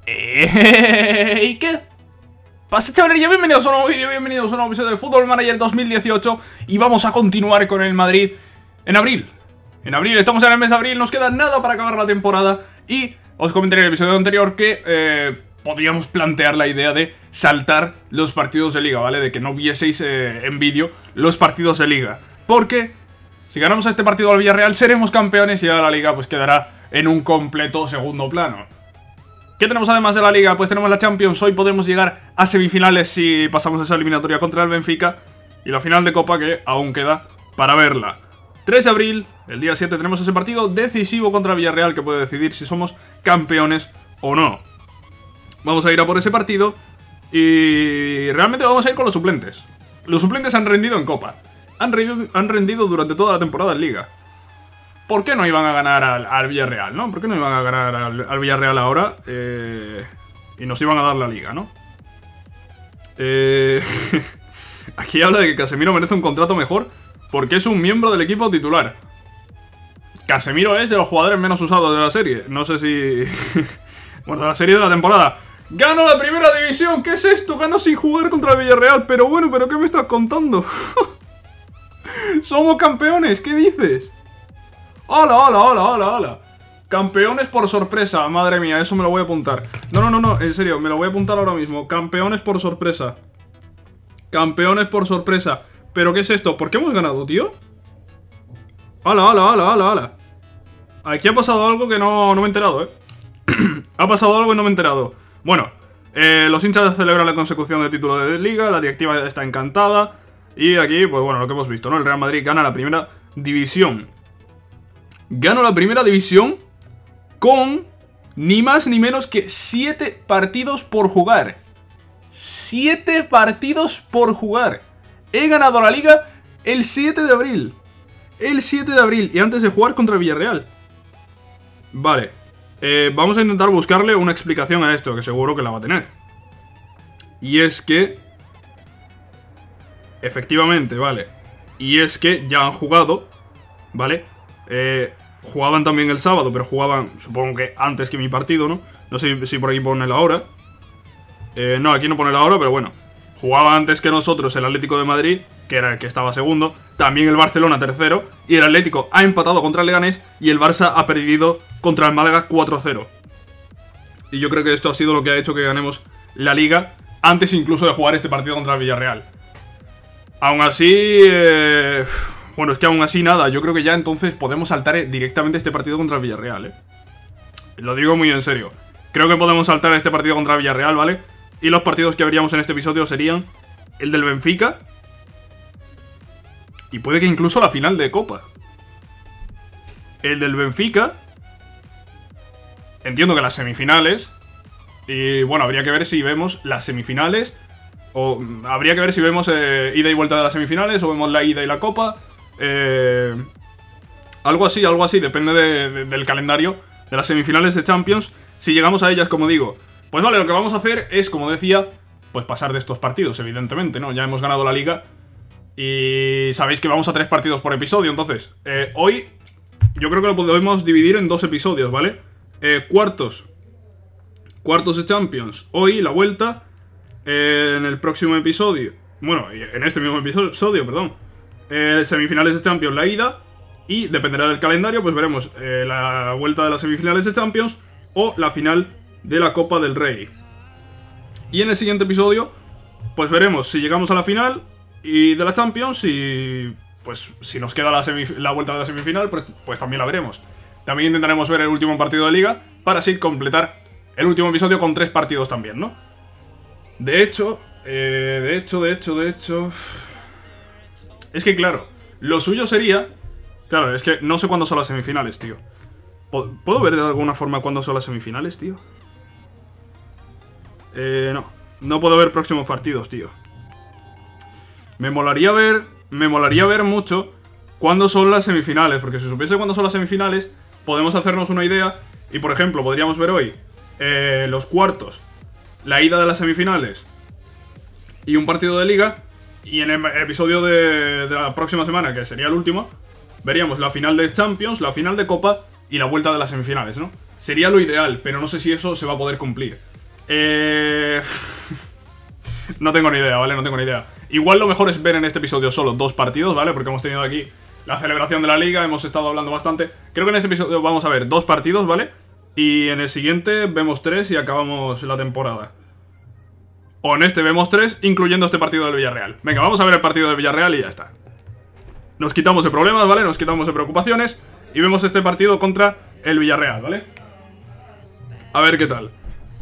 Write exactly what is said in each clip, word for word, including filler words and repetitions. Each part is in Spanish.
¿Y qué pasa, chavales? Bienvenidos a un nuevo vídeo, bienvenidos a un nuevo episodio de Football Manager dos mil dieciocho. Y vamos a continuar con el Madrid en abril. En abril, estamos en el mes de abril, nos queda nada para acabar la temporada. Y os comenté en el episodio anterior que eh, podríamos plantear la idea de saltar los partidos de liga, ¿vale? De que no vieseis eh, en vídeo los partidos de liga. Porque si ganamos este partido al Villarreal seremos campeones y ahora la liga pues quedará en un completo segundo plano. ¿Qué tenemos además de la liga? Pues tenemos la Champions. Hoy podemos llegar a semifinales si pasamos esa eliminatoria contra el Benfica. Y la final de Copa que aún queda para verla. tres de abril, el día siete, tenemos ese partido decisivo contra Villarreal que puede decidir si somos campeones o no. Vamos a ir a por ese partido y realmente vamos a ir con los suplentes. Los suplentes han rendido en Copa. Han rendido, han rendido durante toda la temporada en Liga. ¿Por qué no iban a ganar al, al Villarreal, no? ¿Por qué no iban a ganar al, al Villarreal ahora? Eh, y nos iban a dar la Liga, ¿no? Eh, aquí habla de que Casemiro merece un contrato mejor porque es un miembro del equipo titular. Casemiro es de los jugadores menos usados de la serie. No sé si... bueno, de la serie de la temporada. ¡Gano la primera división! ¿Qué es esto? Gano sin jugar contra el Villarreal. Pero bueno, ¿pero qué me estás contando? ¡Somos campeones! ¿Qué dices? ¡Hola, hola, hola, hola, hola! Campeones por sorpresa. Madre mía, eso me lo voy a apuntar. No, no, no, no, en serio, me lo voy a apuntar ahora mismo. Campeones por sorpresa. Campeones por sorpresa. ¿Pero qué es esto? ¿Por qué hemos ganado, tío? ¡Hola, hola, hola, hola, hola! Aquí ha pasado algo que no, no me he enterado, ¿eh? Ha pasado algo y no me he enterado. Bueno, eh, los hinchas celebran la consecución de título de Liga. La directiva está encantada. Y aquí, pues bueno, lo que hemos visto, ¿no? El Real Madrid gana la primera división. Gana la primera división con ni más ni menos que siete partidos por jugar. siete partidos por jugar. He ganado la Liga el siete de abril. El siete de abril. Y antes de jugar contra el Villarreal. Vale. Eh, vamos a intentar buscarle una explicación a esto, que seguro que la va a tener. Y es que... efectivamente, vale. Y es que ya han jugado, ¿vale? Eh, jugaban también el sábado, pero jugaban, supongo que antes que mi partido, ¿no? No sé si por aquí pone la hora. Eh, no, aquí no pone la hora, pero bueno. Jugaba antes que nosotros el Atlético de Madrid, que era el que estaba segundo. También el Barcelona tercero. Y el Atlético ha empatado contra el Leganés. Y el Barça ha perdido contra el Málaga cuatro cero. Y yo creo que esto ha sido lo que ha hecho que ganemos la Liga antes incluso de jugar este partido contra el Villarreal. Aún así... Eh... Bueno, es que aún así nada, yo creo que ya entonces podemos saltar directamente este partido contra el Villarreal, ¿eh? Lo digo muy en serio. Creo que podemos saltar este partido contra el Villarreal, ¿vale? Y los partidos que veríamos en este episodio serían el del Benfica y puede que incluso la final de Copa. El del Benfica. Entiendo que las semifinales. Y bueno, habría que ver si vemos las semifinales. O habría que ver si vemos eh, ida y vuelta de las semifinales o vemos la ida y la Copa. Eh, algo así, algo así, depende de, de, del calendario de las semifinales de Champions. Si llegamos a ellas, como digo. Pues vale, lo que vamos a hacer es, como decía, pues pasar de estos partidos, evidentemente, ¿no? Ya hemos ganado la Liga y sabéis que vamos a tres partidos por episodio. Entonces, eh, hoy yo creo que lo podemos dividir en dos episodios, ¿vale? Eh, cuartos Cuartos de Champions. Hoy la vuelta. Eh, en el próximo episodio, bueno, en este mismo episodio, perdón, eh, semifinales de Champions, la ida. Y dependerá del calendario, pues veremos eh, la vuelta de las semifinales de Champions o la final de la Copa del Rey. Y en el siguiente episodio, pues veremos si llegamos a la final y de la Champions. Y pues si nos queda la, la vuelta de la semifinal, pues, pues también la veremos. También intentaremos ver el último partido de Liga para así completar el último episodio con tres partidos también, ¿no? De hecho, eh, de hecho, de hecho, de hecho... Es que claro, lo suyo sería... Claro, es que no sé cuándo son las semifinales, tío. ¿Puedo ver de alguna forma cuándo son las semifinales, tío? Eh, no. No puedo ver próximos partidos, tío. Me molaría ver... Me molaría ver mucho cuándo son las semifinales. Porque si supiese cuándo son las semifinales, podemos hacernos una idea. Y por ejemplo, podríamos ver hoy eh, los cuartos, la ida de las semifinales y un partido de Liga. Y en el episodio de, de la próxima semana, que sería el último, veríamos la final de Champions, la final de Copa y la vuelta de las semifinales, ¿no? Sería lo ideal, pero no sé si eso se va a poder cumplir. Eh... no tengo ni idea, ¿vale? No tengo ni idea. Igual lo mejor es ver en este episodio solo dos partidos, ¿vale? Porque hemos tenido aquí la celebración de la liga, hemos estado hablando bastante. Creo que en este episodio vamos a ver dos partidos, ¿vale? Y en el siguiente vemos tres y acabamos la temporada. O en este vemos tres, incluyendo este partido del Villarreal. Venga, vamos a ver el partido del Villarreal y ya está. Nos quitamos de problemas, ¿vale? Nos quitamos de preocupaciones y vemos este partido contra el Villarreal, ¿vale? A ver qué tal.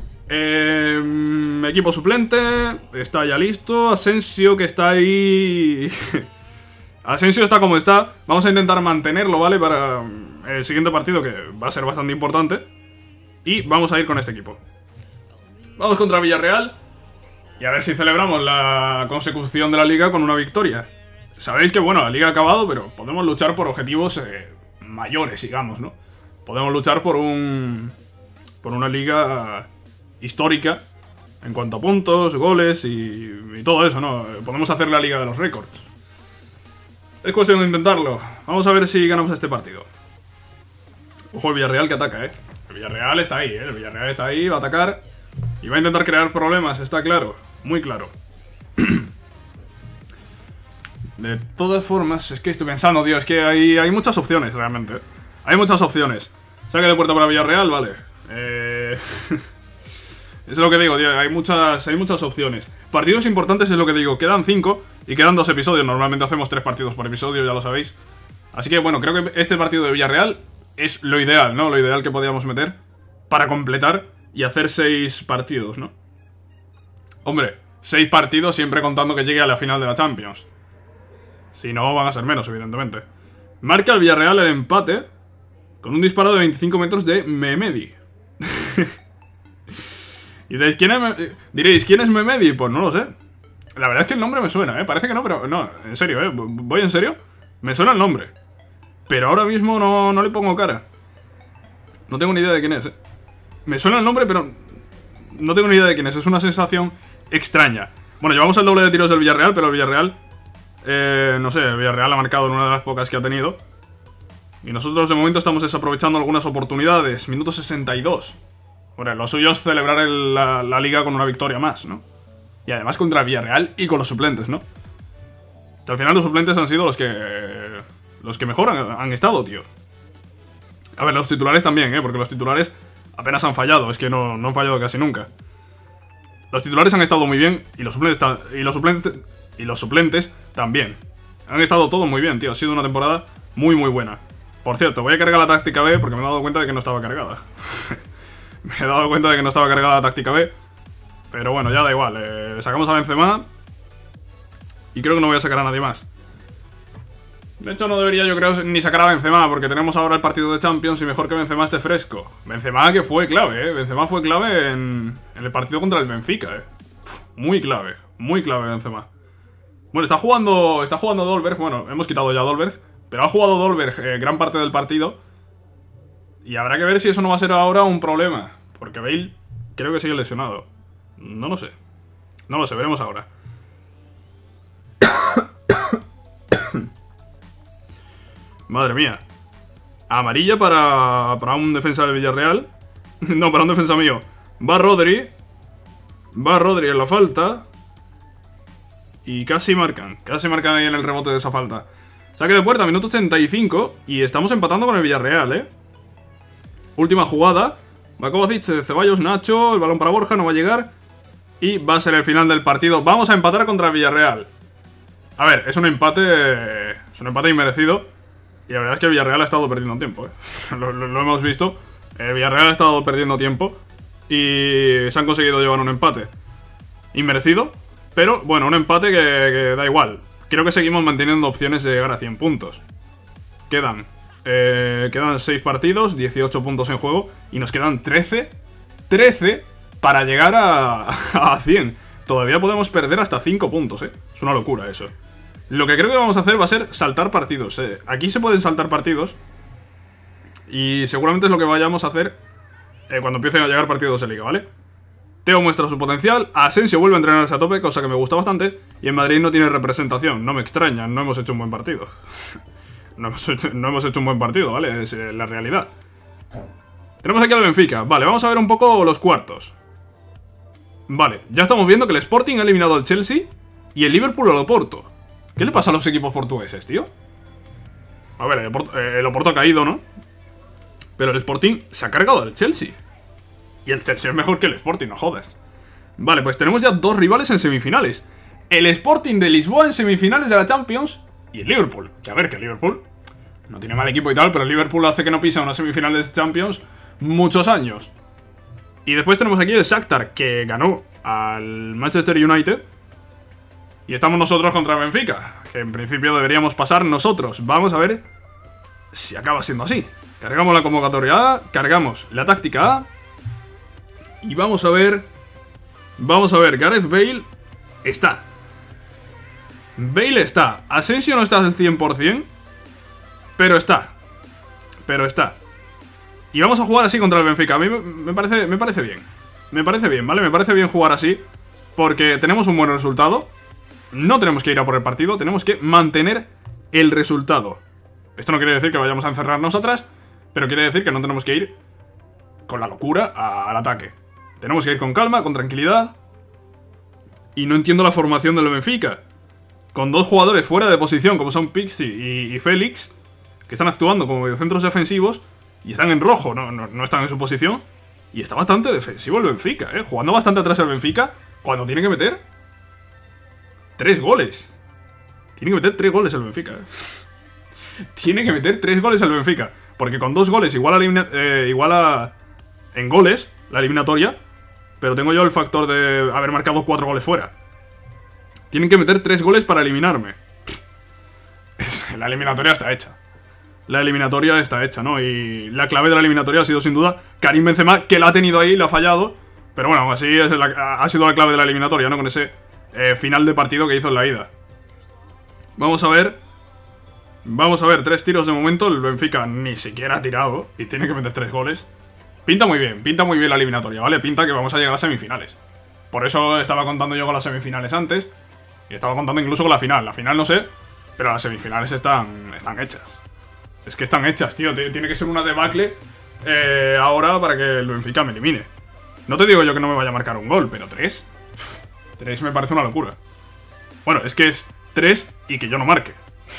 Eh, equipo suplente, está ya listo. Asensio que está ahí... Asensio está como está. Vamos a intentar mantenerlo, ¿vale? Para el siguiente partido, que va a ser bastante importante. Y vamos a ir con este equipo. Vamos contra Villarreal. Y a ver si celebramos la consecución de la liga con una victoria. Sabéis que, bueno, la liga ha acabado, pero podemos luchar por objetivos eh, mayores, digamos, ¿no? Podemos luchar por un... por una liga histórica en cuanto a puntos, goles y, y todo eso, ¿no? Podemos hacer la liga de los récords. Es cuestión de intentarlo. Vamos a ver si ganamos este partido. Ojo, el Villarreal que ataca, ¿eh? El Villarreal está ahí, ¿eh? El Villarreal está ahí, va a atacar y va a intentar crear problemas, está claro. Muy claro. De todas formas, es que estoy pensando, tío, es que hay, hay muchas opciones, realmente. Hay muchas opciones. Saque de puerta para Villarreal, vale. Eh... es lo que digo, tío, hay muchas, hay muchas opciones. Partidos importantes es lo que digo, quedan cinco y quedan dos episodios. Normalmente hacemos tres partidos por episodio, ya lo sabéis. Así que, bueno, creo que este partido de Villarreal es lo ideal, ¿no? Lo ideal que podíamos meter para completar y hacer seis partidos, ¿no? Hombre, seis partidos siempre contando que llegue a la final de la Champions. Si no, van a ser menos, evidentemente. Marca el Villarreal el empate con un disparo de veinticinco metros de Mehmedi. Y diréis, ¿quién es, diréis, ¿quién es Mehmedi? Pues no lo sé. La verdad es que el nombre me suena, ¿eh? Parece que no, pero no, en serio, ¿eh? Voy en serio. Me suena el nombre. Pero ahora mismo no, no le pongo cara. No tengo ni idea de quién es, ¿eh? Me suena el nombre, pero no tengo ni idea de quién es. Es una sensación extraña. Bueno, llevamos el doble de tiros del Villarreal, pero el Villarreal... Eh, no sé, el Villarreal ha marcado en una de las pocas que ha tenido. Y nosotros de momento estamos desaprovechando algunas oportunidades. Minuto sesenta y dos. Bueno, lo suyo es celebrar el, la, la liga con una victoria más, ¿no? Y además contra el Villarreal y con los suplentes, ¿no? Que al final los suplentes han sido los que... Los que mejor han, han estado, tío. A ver, los titulares también, ¿eh? Porque los titulares apenas han fallado. Es que no, no han fallado casi nunca. Los titulares han estado muy bien. Y los suplentes, y los suplentes, y los suplentes también. Han estado todos muy bien, tío. Ha sido una temporada muy, muy buena. Por cierto, voy a cargar la táctica B porque me he dado cuenta de que no estaba cargada. Me he dado cuenta de que no estaba cargada la táctica B. Pero bueno, ya da igual. Eh, sacamos a Benzema. Y creo que no voy a sacar a nadie más. De hecho, no debería, yo creo, ni sacar a Benzema, porque tenemos ahora el partido de Champions y mejor que Benzema esté fresco. Benzema que fue clave, ¿eh? Benzema fue clave en, en el partido contra el Benfica, ¿eh? Muy clave, muy clave Benzema. Bueno, está jugando está jugando Dolberg. Bueno, hemos quitado ya a Dolberg, pero ha jugado Dolberg eh, gran parte del partido. Y habrá que ver si eso no va a ser ahora un problema, porque Bale creo que sigue lesionado. No lo sé. No lo sé, veremos ahora. Madre mía. Amarilla para, para un defensa del Villarreal. No, para un defensa mío. Va Rodri. Va Rodri en la falta. Y casi marcan. Casi marcan ahí en el rebote de esa falta. Saque de puerta, minuto ochenta y cinco. Y estamos empatando con el Villarreal, ¿eh? Última jugada. Va Kovacic, Ceballos, Nacho. El balón para Borja, no va a llegar. Y va a ser el final del partido. Vamos a empatar contra el Villarreal. A ver, es un empate... Es un empate inmerecido. Y la verdad es que el Villarreal ha estado perdiendo tiempo, ¿eh? lo, lo, lo hemos visto. El Villarreal ha estado perdiendo tiempo. Y se han conseguido llevar un empate inmerecido. Pero, bueno, un empate que, que da igual. Creo que seguimos manteniendo opciones de llegar a cien puntos. Quedan eh, Quedan seis partidos, dieciocho puntos en juego. Y nos quedan trece trece para llegar a, a cien. Todavía podemos perder hasta cinco puntos, ¿eh? Es una locura eso. Lo que creo que vamos a hacer va a ser saltar partidos, ¿eh? Aquí se pueden saltar partidos. Y seguramente es lo que vayamos a hacer eh, cuando empiecen a llegar partidos de liga, ¿vale? Teo muestra su potencial, Asensio vuelve a entrenarse a tope, cosa que me gusta bastante. Y en Madrid no tiene representación, no me extraña, no hemos hecho un buen partido. no, hemos hecho, no hemos hecho un buen partido, ¿vale? Es eh, la realidad. Tenemos aquí al Benfica, vale, vamos a ver un poco los cuartos. Vale, ya estamos viendo que el Sporting ha eliminado al Chelsea y el Liverpool al Oporto. ¿Qué le pasa a los equipos portugueses, tío? A ver, el Oporto, eh, el Oporto ha caído, ¿no? Pero el Sporting se ha cargado al Chelsea. Y el Chelsea es mejor que el Sporting, no jodas. Vale, pues tenemos ya dos rivales en semifinales. El Sporting de Lisboa en semifinales de la Champions y el Liverpool. Que a ver, que el Liverpool no tiene mal equipo y tal, pero el Liverpool hace que no pisa una semifinal de Champions muchos años. Y después tenemos aquí el Shakhtar, que ganó al Manchester United. Y estamos nosotros contra el Benfica, que en principio deberíamos pasar nosotros. Vamos a ver si acaba siendo así. Cargamos la convocatoria A, cargamos la táctica A. Y vamos a ver... Vamos a ver, Gareth Bale está. Bale está. Asensio no está al cien por cien, pero está. Pero está. Y vamos a jugar así contra el Benfica. A mí me parece, me parece bien. Me parece bien, ¿vale? Me parece bien jugar así, porque tenemos un buen resultado. No tenemos que ir a por el partido, tenemos que mantener el resultado. Esto no quiere decir que vayamos a encerrarnos atrás, pero quiere decir que no tenemos que ir con la locura al ataque. Tenemos que ir con calma, con tranquilidad. Y no entiendo la formación del Benfica. Con dos jugadores fuera de posición, como son Pixie y, y Félix, que están actuando como mediocentros defensivos y están en rojo, no, no, no están en su posición. Y está bastante defensivo el Benfica, ¿eh? Jugando bastante atrás el Benfica cuando tiene que meter tres goles. Tiene que meter tres goles el Benfica, ¿eh? Tiene que meter tres goles el Benfica. Porque con dos goles igual a, eh, igual a en goles la eliminatoria. Pero tengo yo el factor de haber marcado cuatro goles fuera. Tienen que meter tres goles para eliminarme. La eliminatoria está hecha. La eliminatoria está hecha, ¿no? Y la clave de la eliminatoria ha sido sin duda Karim Benzema, que la ha tenido ahí, la ha fallado. Pero bueno, aún así es la, ha sido la clave de la eliminatoria, ¿no? Con ese eh, final de partido que hizo en la ida. Vamos a ver. Vamos a ver, tres tiros de momento. El Benfica ni siquiera ha tirado y tiene que meter tres goles. Pinta muy bien, pinta muy bien la eliminatoria, ¿vale? Pinta que vamos a llegar a semifinales. Por eso estaba contando yo con las semifinales antes. Y estaba contando incluso con la final. La final no sé, pero las semifinales están, están hechas. Es que están hechas, tío. Tiene que ser una debacle eh, ahora para que el Benfica me elimine. No te digo yo que no me vaya a marcar un gol, pero tres. Tres me parece una locura. Bueno, es que es tres y que yo no marque.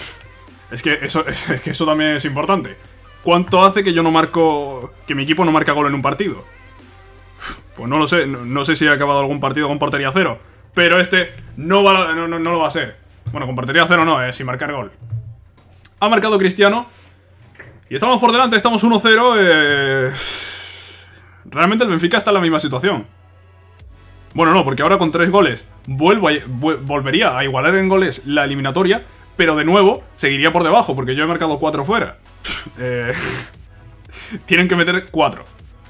Es que eso, es, es que eso también es importante. ¿Cuánto hace que yo no marco... que mi equipo no marca gol en un partido? Pues no lo sé. No, no sé si ha acabado algún partido con portería cero. Pero este no, va, no, no, no lo va a ser. Bueno, con portería cero no, eh, sin marcar gol. Ha marcado Cristiano. Y estamos por delante, estamos uno cero. Eh... Realmente el Benfica está en la misma situación. Bueno, no, porque ahora con tres goles vuelvo a, volvería a igualar en goles la eliminatoria. Pero de nuevo seguiría por debajo, porque yo he marcado cuatro fuera. eh... Tienen que meter cuatro.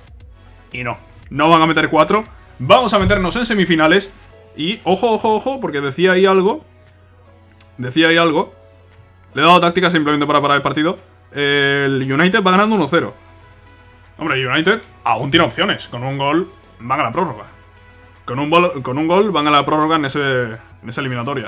Y no, no van a meter cuatro. Vamos a meternos en semifinales. Y ojo, ojo, ojo, porque decía ahí algo. Decía ahí algo. Le he dado táctica simplemente para parar el partido. El United va ganando uno cero. Hombre, el United aún tiene opciones. Con un gol van a la prórroga. Con un, gol, con un gol van a la prórroga en, ese, en esa eliminatoria.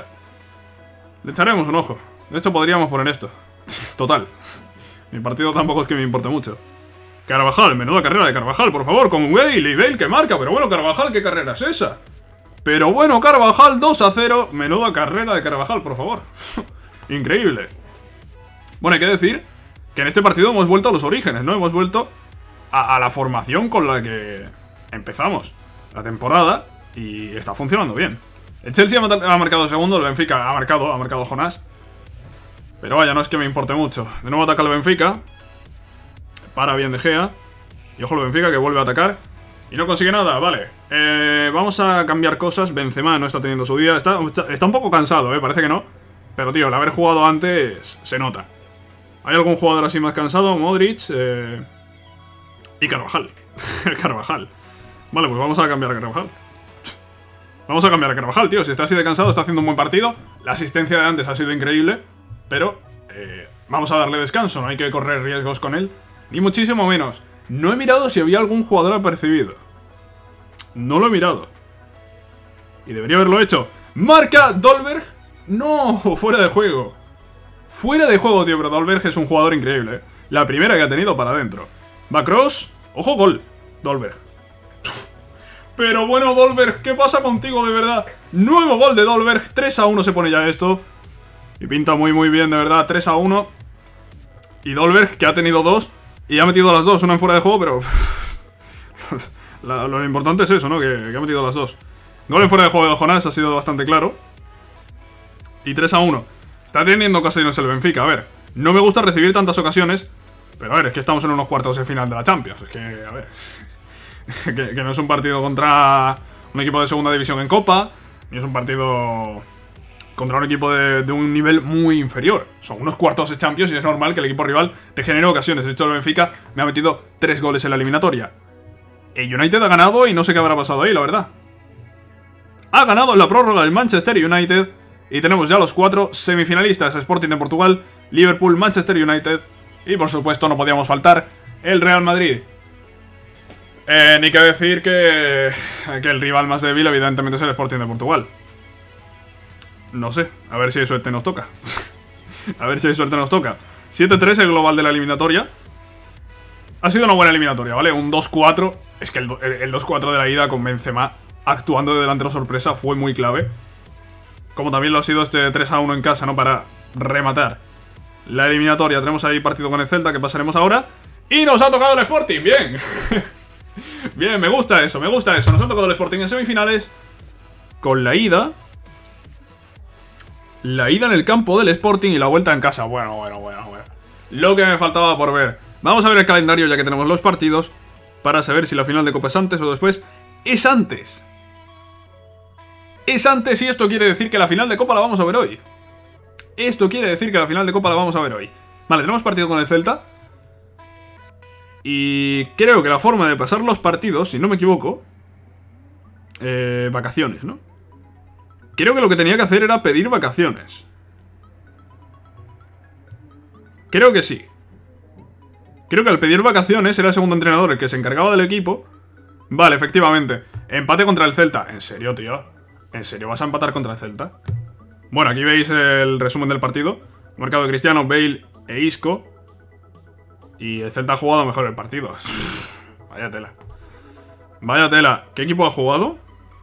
Le echaremos un ojo. De hecho podríamos poner esto. Total. Mi partido tampoco es que me importe mucho. Carvajal, menuda carrera de Carvajal, por favor. Con Bale y Bale que marca. Pero bueno, Carvajal, ¿qué carrera es esa? Pero bueno, Carvajal, dos a cero. Menuda carrera de Carvajal, por favor. Increíble. Bueno, hay que decir que en este partido hemos vuelto a los orígenes, ¿no? Hemos vuelto a, a la formación con la que empezamos la temporada y está funcionando bien. El Chelsea ha marcado segundo, el Benfica ha marcado, ha marcado Jonás. Pero vaya, no es que me importe mucho. De nuevo ataca el Benfica. Para bien De Gea. Y ojo el Benfica que vuelve a atacar. Y no consigue nada, vale. Eh, vamos a cambiar cosas. Benzema no está teniendo su día. Está, está un poco cansado, eh, parece que no. Pero tío, el haber jugado antes se nota. ¿Hay algún jugador así más cansado? Modric. Eh... Y Carvajal. Carvajal. Vale, pues vamos a cambiar a Carvajal. Vamos a cambiar a Carvajal, tío. Si está así de cansado, está haciendo un buen partido. La asistencia de antes ha sido increíble. Pero eh, vamos a darle descanso. No hay que correr riesgos con él. Ni muchísimo menos. No he mirado si había algún jugador apercibido. No lo he mirado. Y debería haberlo hecho. ¡Marca Dolberg! ¡No! Fuera de juego. Fuera de juego, tío. Pero Dolberg es un jugador increíble, ¿eh? La primera que ha tenido para adentro. Va cross. ¡Ojo, gol! Dolberg. Pero bueno, Dolberg, ¿qué pasa contigo de verdad? Nuevo gol de Dolberg, tres a uno se pone ya esto. Y pinta muy muy bien, de verdad, tres a uno. Y Dolberg, que ha tenido dos y ha metido las dos, una en fuera de juego, pero... La, lo importante es eso, ¿no? Que, que ha metido las dos. Gol en fuera de juego de Jonás ha sido bastante claro. Y tres a uno. Está teniendo ocasiones el Benfica, a ver. No me gusta recibir tantas ocasiones, pero a ver, es que estamos en unos cuartos de final de la Champions. Es que, a ver... que, que no es un partido contra un equipo de segunda división en Copa, ni es un partido contra un equipo de, de un nivel muy inferior. Son unos cuartos de Champions y es normal que el equipo rival te genere ocasiones. De hecho, el Benfica me ha metido tres goles en la eliminatoria. El United ha ganado y no sé qué habrá pasado ahí, la verdad. Ha ganado en la prórroga el Manchester United y tenemos ya los cuatro semifinalistas: Sporting de Portugal, Liverpool, Manchester United y, por supuesto, no podíamos faltar el Real Madrid. Eh, ni que decir que, que el rival más débil evidentemente es el Sporting de Portugal. No sé, a ver si hay suerte nos toca. A ver si hay suerte nos toca. siete tres el global de la eliminatoria. Ha sido una buena eliminatoria, ¿vale? Un dos cuatro. Es que el, el dos cuatro de la ida con Benzema actuando de delantero sorpresa fue muy clave. Como también lo ha sido este tres a uno en casa, ¿no? Para rematar la eliminatoria. Tenemos ahí partido con el Celta que pasaremos ahora. Y nos ha tocado el Sporting, bien. Bien, me gusta eso, me gusta eso. Nos ha tocado el Sporting en semifinales. Con la ida. La ida en el campo del Sporting y la vuelta en casa. Bueno, bueno, bueno, bueno. Lo que me faltaba por ver. Vamos a ver el calendario ya que tenemos los partidos, para saber si la final de Copa es antes o después. Es antes. Es antes y esto quiere decir que la final de Copa la vamos a ver hoy. Esto quiere decir que la final de Copa la vamos a ver hoy. Vale, tenemos partido con el Celta. Y creo que la forma de pasar los partidos, si no me equivoco... Eh, vacaciones, ¿no? Creo que lo que tenía que hacer era pedir vacaciones. Creo que sí. Creo que al pedir vacaciones era el segundo entrenador el que se encargaba del equipo. Vale, efectivamente. Empate contra el Celta. ¿En serio, tío? ¿En serio vas a empatar contra el Celta? Bueno, aquí veis el resumen del partido. Marcado de Cristiano, Bale e Isco. Y el Celta ha jugado mejor el partido. Vaya tela. Vaya tela. ¿Qué equipo ha jugado?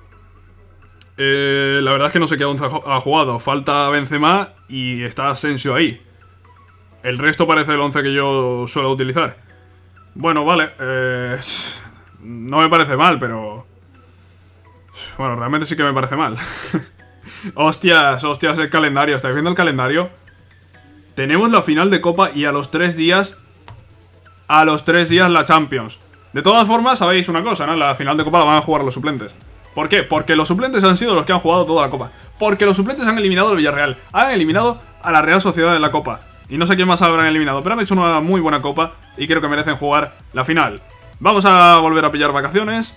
Eh, la verdad es que no sé qué once ha jugado. Falta Benzema y está Asensio ahí. El resto parece el once que yo suelo utilizar. Bueno, vale. Eh, no me parece mal, pero... Bueno, realmente sí que me parece mal. Hostias, hostias, el calendario. ¿Estáis viendo el calendario? Tenemos la final de Copa y a los tres días... A los tres días la Champions. De todas formas, sabéis una cosa, ¿no? La final de Copa la van a jugar los suplentes. ¿Por qué? Porque los suplentes han sido los que han jugado toda la Copa. Porque los suplentes han eliminado al Villarreal. Han eliminado a la Real Sociedad en la Copa. Y no sé quién más habrán eliminado, pero han hecho una muy buena Copa y creo que merecen jugar la final. Vamos a volver a pillar vacaciones.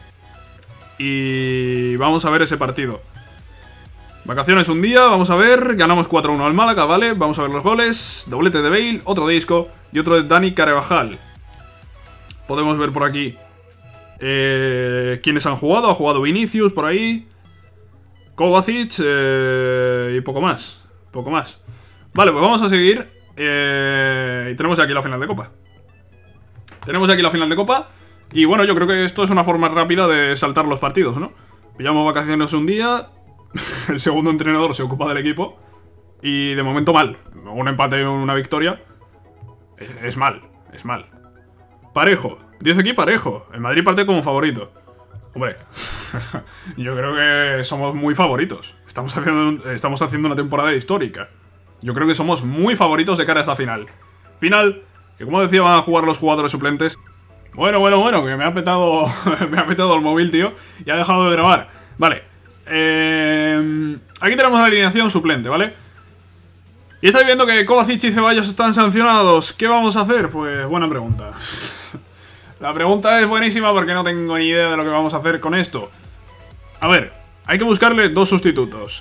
Y vamos a ver ese partido. Vacaciones un día, vamos a ver. Ganamos cuatro uno al Málaga, ¿vale? Vamos a ver los goles. Doblete de Bale, otro de Isco y otro de Dani Carvajal. Podemos ver por aquí eh, quiénes han jugado. Ha jugado Vinicius por ahí, Kovacic eh, y poco más. Poco más. Vale, pues vamos a seguir. eh, Y tenemos aquí la final de Copa. Tenemos aquí la final de Copa. Y bueno, yo creo que esto es una forma rápida de saltar los partidos, ¿no? Pillamos vacaciones un día. El segundo entrenador se ocupa del equipo. Y de momento mal. Un empate y una victoria Es, es mal, es mal. Parejo, dice aquí parejo. El Madrid parte como favorito. Hombre, yo creo que somos muy favoritos. Estamos haciendo, estamos haciendo una temporada histórica. Yo creo que somos muy favoritos de cara a esta final. Final, que como decía van a jugar los jugadores suplentes. Bueno, bueno, bueno, que me ha petado me ha petado el móvil, tío. Y ha dejado de grabar. Vale. Eh, aquí tenemos la alineación suplente, ¿vale? Y estáis viendo que Kovacic y Ceballos están sancionados. ¿Qué vamos a hacer? Pues buena pregunta. La pregunta es buenísima porque no tengo ni idea de lo que vamos a hacer con esto. A ver, hay que buscarle dos sustitutos.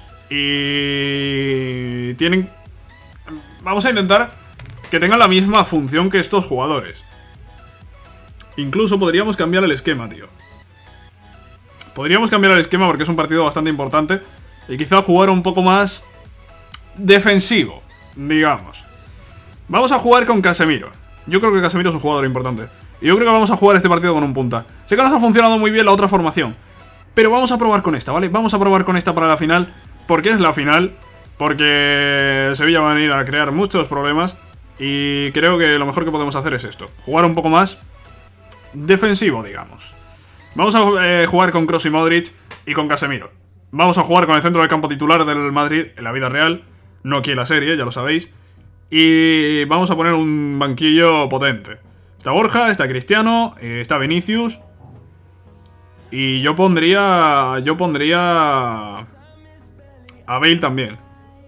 Y... tienen... Vamos a intentar que tengan la misma función que estos jugadores. Incluso podríamos cambiar el esquema, tío. Podríamos cambiar el esquema porque es un partido bastante importante. Y quizá jugar un poco más defensivo, digamos. Vamos a jugar con Casemiro. Yo creo que Casemiro es un jugador importante. Y yo creo que vamos a jugar este partido con un punta. Sé que nos ha funcionado muy bien la otra formación. Pero vamos a probar con esta, ¿vale? Vamos a probar con esta para la final. Porque es la final. Porque Sevilla va a venir a crear muchos problemas. Y creo que lo mejor que podemos hacer es esto. Jugar un poco más defensivo, digamos. Vamos a eh, jugar con Kroos y Modric y con Casemiro. Vamos a jugar con el centro del campo titular del Madrid en la vida real. No aquí en la serie, ya lo sabéis. Y vamos a poner un banquillo potente. Está Borja, está Cristiano, está Vinicius. Y yo pondría... Yo pondría... a Bale también.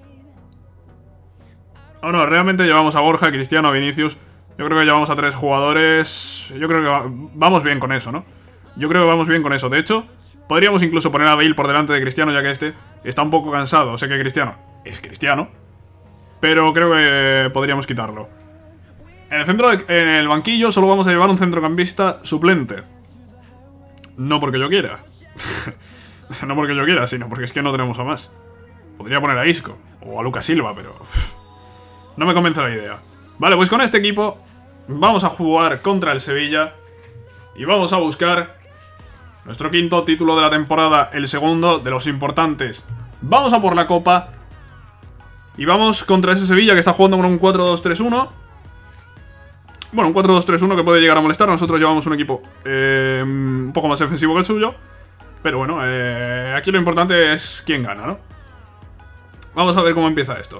Oh, no, realmente llevamos a Borja, Cristiano, a Vinicius. Yo creo que llevamos a tres jugadores. Yo creo que vamos bien con eso, ¿no? Yo creo que vamos bien con eso. De hecho, podríamos incluso poner a Bale por delante de Cristiano, ya que este está un poco cansado. Sé que Cristiano es Cristiano, pero creo que podríamos quitarlo. En el centro, de, en el banquillo, solo vamos a llevar un centrocampista suplente. No porque yo quiera. No porque yo quiera, sino porque es que no tenemos a más. Podría poner a Isco o a Lucas Silva, pero no me convence la idea. Vale, pues con este equipo vamos a jugar contra el Sevilla y vamos a buscar nuestro quinto título de la temporada, el segundo de los importantes. Vamos a por la Copa y vamos contra ese Sevilla que está jugando con un cuatro dos tres uno. Bueno, un cuatro dos tres uno que puede llegar a molestar. Nosotros llevamos un equipo eh, un poco más defensivo que el suyo. Pero bueno, eh, aquí lo importante es quién gana, ¿no? Vamos a ver cómo empieza esto.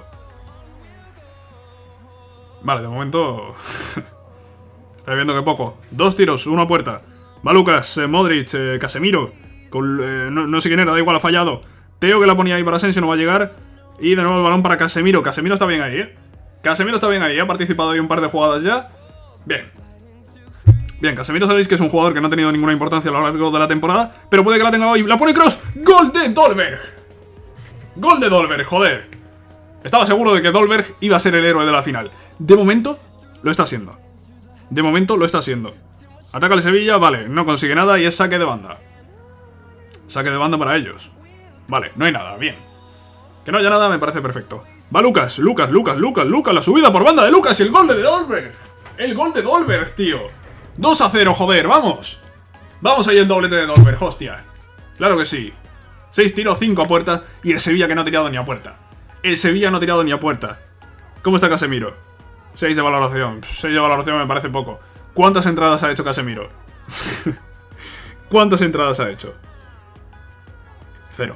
Vale, de momento estáis viendo que poco. Dos tiros, uno a puerta. Va Lucas, eh, Modric, eh, Casemiro con, eh, no, no sé quién era, da igual, ha fallado. Teo que la ponía ahí para Asensio, no va a llegar. Y de nuevo el balón para Casemiro. Casemiro está bien ahí, ¿eh? Casemiro está bien ahí, ha participado ahí un par de jugadas ya. Bien. Bien, Casemiro sabéis que es un jugador que no ha tenido ninguna importancia a lo largo de la temporada, pero puede que la tenga hoy. ¡La pone Kroos! ¡Gol de Dolberg! ¡Gol de Dolberg, joder! Estaba seguro de que Dolberg iba a ser el héroe de la final. De momento, lo está siendo. De momento, lo está siendo. Ataca el Sevilla, vale, no consigue nada y es saque de banda. Saque de banda para ellos. Vale, no hay nada, bien. Que no haya nada me parece perfecto. Va Lucas, Lucas, Lucas, Lucas, Lucas, la subida por banda de Lucas y el gol de Dolberg. El gol de Dolberg, tío. dos a cero, joder, vamos. Vamos ahí el doblete de Dolberg, hostia. Claro que sí. seis tiros, cinco a puerta y el Sevilla que no ha tirado ni a puerta. El Sevilla no ha tirado ni a puerta. ¿Cómo está Casemiro? seis de valoración. seis de valoración me parece poco. ¿Cuántas entradas ha hecho Casemiro? ¿Cuántas entradas ha hecho? Cero.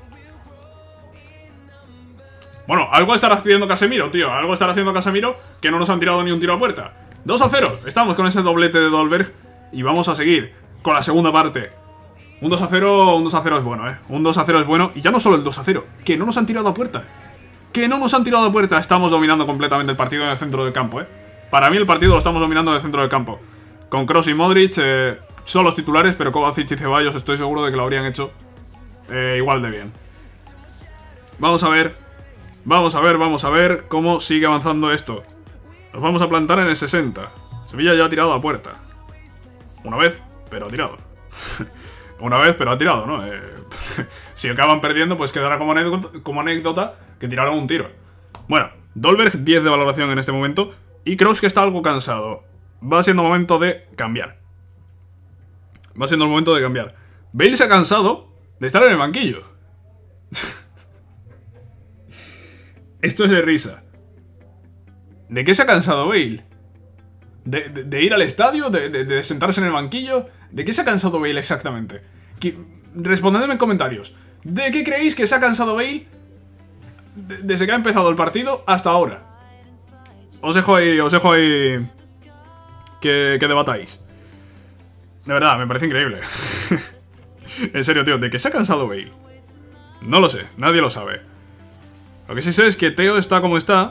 Bueno, algo estará haciendo Casemiro, tío. Algo estará haciendo Casemiro que no nos han tirado ni un tiro a puerta. dos a cero. Estamos con ese doblete de Dolberg y vamos a seguir con la segunda parte. Un dos a cero, un dos a cero es bueno, ¿eh? Un dos a cero es bueno. Y ya no solo el dos a cero, que no nos han tirado a puerta. Que no nos han tirado a puerta. Estamos dominando completamente el partido en el centro del campo, ¿eh? Para mí el partido lo estamos dominando en el centro del campo. Con Kroos y Modric eh, son los titulares, pero Kovacic y Ceballos estoy seguro de que lo habrían hecho eh, igual de bien. Vamos a ver. Vamos a ver, vamos a ver cómo sigue avanzando esto. Nos vamos a plantar en el sesenta. Sevilla ya ha tirado a puerta. Una vez, pero ha tirado. Una vez, pero ha tirado, ¿no? Eh, si acaban perdiendo, pues quedará como anécdota, como anécdota que tiraron un tiro. Bueno, Dolberg, diez de valoración en este momento. Y Kroos que está algo cansado. Va siendo momento de cambiar. Va siendo el momento de cambiar. Bale se ha cansado de estar en el banquillo. Esto es de risa. ¿De qué se ha cansado Bale? ¿De, de, de ir al estadio? ¿De, de, ¿De sentarse en el banquillo? ¿De qué se ha cansado Bale exactamente? ¿Qué? Respondedme en comentarios. ¿De qué creéis que se ha cansado Bale de, desde que ha empezado el partido hasta ahora? Os dejo ahí, os dejo ahí que, que debatáis. De verdad, me parece increíble. En serio, tío, ¿de qué se ha cansado Bale? No lo sé, nadie lo sabe. Lo que sí sé es que Teo está como está.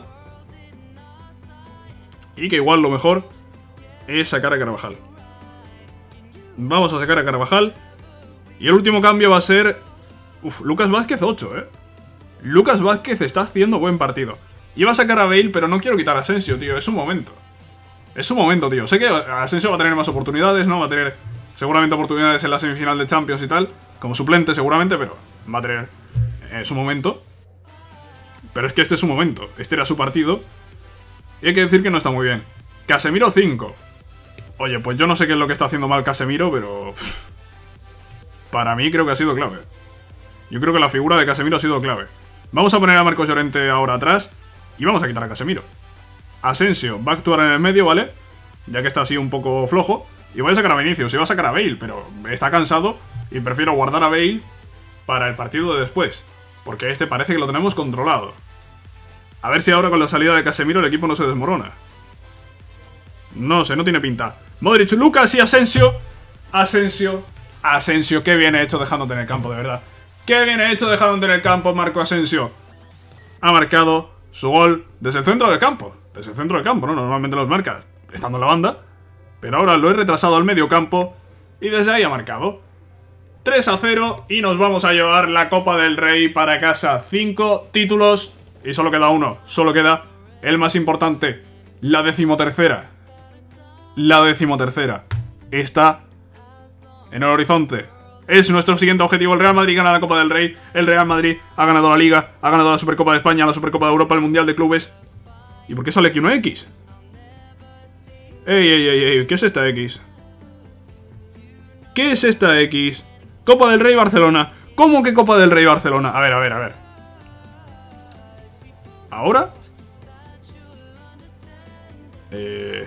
Y que igual lo mejor es sacar a Carvajal. Vamos a sacar a Carvajal. Y el último cambio va a ser... Uf, Lucas Vázquez ocho, eh. Lucas Vázquez está haciendo buen partido. Iba a sacar a Bale, pero no quiero quitar a Asensio, tío. Es un momento. Es un momento, tío. Sé que Asensio va a tener más oportunidades, ¿no? Va a tener seguramente oportunidades en la semifinal de Champions y tal. Como suplente seguramente, pero va a tener eh, su momento. Pero es que este es su momento. Este era su partido. Y hay que decir que no está muy bien. Casemiro cinco. Oye, pues yo no sé qué es lo que está haciendo mal Casemiro, pero... para mí creo que ha sido clave. Yo creo que la figura de Casemiro ha sido clave. Vamos a poner a Marcos Llorente ahora atrás y vamos a quitar a Casemiro. Asensio va a actuar en el medio, ¿vale? Ya que está así un poco flojo. Y voy a sacar a Vinicius, y va a sacar a Bale, pero está cansado y prefiero guardar a Bale para el partido de después. Porque este parece que lo tenemos controlado. A ver si ahora con la salida de Casemiro el equipo no se desmorona. No sé, no tiene pinta. Modric, Lucas y Asensio. Asensio. Asensio, qué bien hecho dejándote en el campo, de verdad. Qué bien hecho dejándote en el campo, Marco Asensio. Ha marcado su gol desde el centro del campo. Desde el centro del campo, ¿no? Normalmente los marcas estando en la banda. Pero ahora lo he retrasado al medio campo y desde ahí ha marcado. tres a cero y nos vamos a llevar la Copa del Rey para casa. cinco títulos y solo queda uno. Solo queda el más importante. La decimotercera. La decimotercera. Está en el horizonte. Es nuestro siguiente objetivo. El Real Madrid gana la Copa del Rey. El Real Madrid ha ganado la Liga. Ha ganado la Supercopa de España, la Supercopa de Europa, el Mundial de Clubes. ¿Y por qué sale aquí una X? Ey, ey, ey, ey, ¿qué es esta X? ¿Qué es esta X? Copa del Rey Barcelona. ¿Cómo que Copa del Rey Barcelona? A ver, a ver, a ver. ¿Ahora? Eh...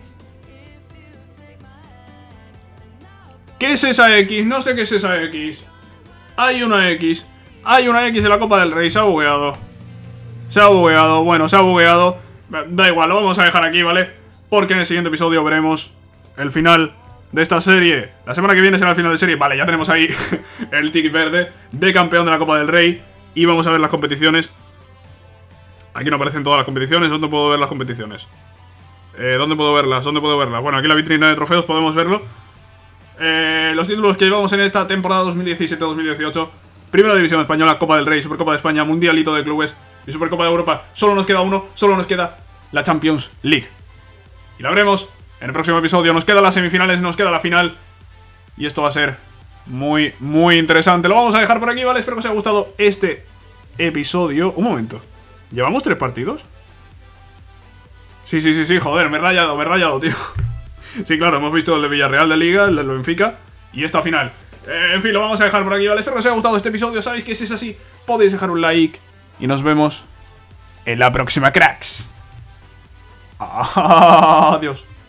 ¿Qué es esa X? No sé qué es esa X. Hay una X. Hay una X en la Copa del Rey. Se ha bugueado. Se ha bugueado. Bueno, se ha bugueado. Da igual, lo vamos a dejar aquí, ¿vale? Porque en el siguiente episodio veremos el final de esta serie. La semana que viene será el final de serie. Vale, ya tenemos ahí el ticket verde de campeón de la Copa del Rey. Y vamos a ver las competiciones. Aquí no aparecen todas las competiciones. ¿Dónde puedo ver las competiciones? Eh, ¿Dónde puedo verlas? ¿Dónde puedo verlas? Bueno, aquí en la vitrina de trofeos podemos verlo. Eh, los títulos que llevamos en esta temporada dos mil diecisiete dos mil dieciocho. Primera División Española, Copa del Rey, Supercopa de España, Mundialito de Clubes y Supercopa de Europa. Solo nos queda uno, solo nos queda la Champions League. Y la veremos en el próximo episodio. Nos quedan las semifinales, nos queda la final. Y esto va a ser muy, muy interesante. Lo vamos a dejar por aquí, ¿vale? Espero que os haya gustado este episodio. Un momento. ¿Llevamos tres partidos? Sí, sí, sí, sí, joder, me he rayado, me he rayado, tío. Sí, claro, hemos visto el de Villarreal de Liga, el del Benfica y esta final. Eh, en fin, lo vamos a dejar por aquí, ¿vale? Espero que os haya gustado este episodio. Sabéis que si es así, podéis dejar un like. Y nos vemos en la próxima, cracks. Adiós.